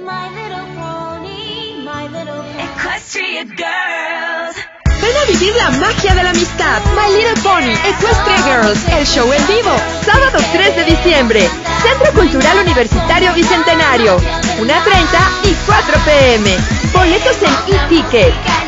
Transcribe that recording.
Equestria Girls. Ven a vivir la magia de la amistad. My Little Pony, Equestria Girls, el show en vivo, sábado 3 de diciembre, Centro Cultural Universitario Bicentenario, 1:30 y 4 p.m. Boletos en e-ticket.